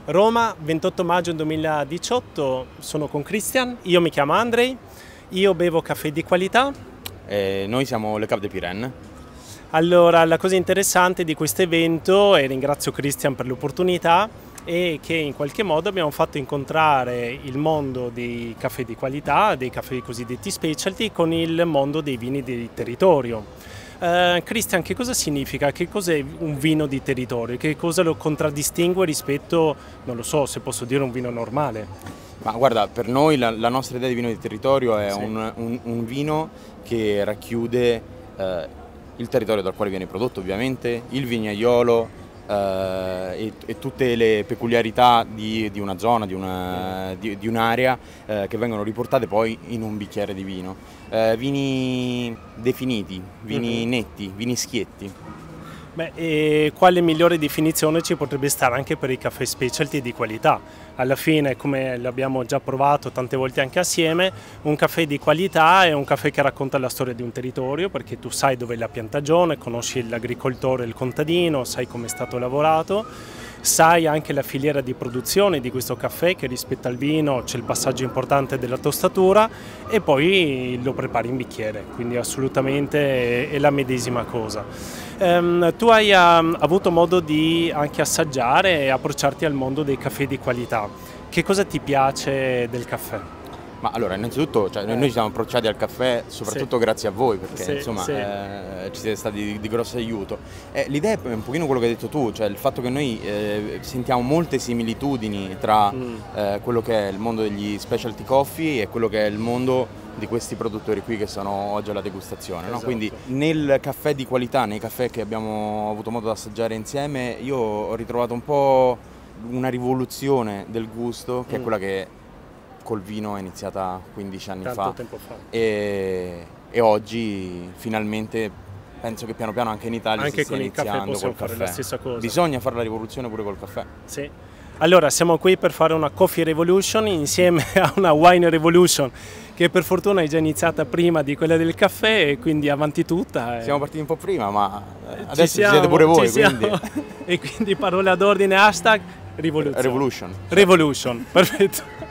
Roma, 28 maggio 2018, sono con Christian, io mi chiamo Andrei, io bevo caffè di qualità. Noi siamo Le Cave de Pirenne. Allora, la cosa interessante di questo evento, e ringrazio Christian per l'opportunità, è che in qualche modo abbiamo fatto incontrare il mondo dei caffè di qualità, dei caffè cosiddetti specialty, con il mondo dei vini di territorio. Christian, che cosa significa? Che cos'è un vino di territorio? Che cosa lo contraddistingue rispetto, non lo so se posso dire, un vino normale? Ma guarda, per noi la nostra idea di vino di territorio è Sì. un vino che racchiude il territorio dal quale viene prodotto, ovviamente, il vignaiolo e tutte le peculiarità di una zona, di un'area che vengono riportate poi in un bicchiere di vino. Vini definiti, vini netti, vini schietti. Beh, e quale migliore definizione ci potrebbe stare anche per i caffè specialty di qualità? Alla fine, come l'abbiamo già provato tante volte anche assieme, un caffè di qualità è un caffè che racconta la storia di un territorio, perché tu sai dove è la piantagione, conosci l'agricoltore e il contadino, sai come è stato lavorato, sai anche la filiera di produzione di questo caffè, che rispetto al vino c'è il passaggio importante della tostatura e poi lo prepari in bicchiere, quindi assolutamente è la medesima cosa. Tu hai avuto modo di anche assaggiare e approcciarti al mondo dei caffè di qualità. Che cosa ti piace del caffè? Ma allora, innanzitutto noi ci siamo approcciati al caffè soprattutto grazie a voi, perché insomma ci siete stati di grosso aiuto. L'idea è un pochino quello che hai detto tu, cioè il fatto che noi sentiamo molte similitudini tra quello che è il mondo degli specialty coffee e quello che è il mondo di questi produttori qui che sono oggi alla degustazione. Esatto. No? Quindi nel caffè di qualità, nei caffè che abbiamo avuto modo di assaggiare insieme, io ho ritrovato un po' una rivoluzione del gusto, che è quella che col vino è iniziata 15 anni Tanto fa. tempo fa. E oggi finalmente penso che piano piano anche in Italia Anche si stia con il caffè iniziando possiamo col fare caffè. la stessa cosa. Bisogna fare la rivoluzione pure col caffè. Sì. Allora, siamo qui per fare una Coffee Revolution insieme a una Wine Revolution che per fortuna è già iniziata prima di quella del caffè e quindi avanti tutta. Siamo partiti un po' prima, ma adesso ci siete pure voi, quindi. E quindi parola d'ordine, hashtag Revolution. Revolution. Revolution, perfetto.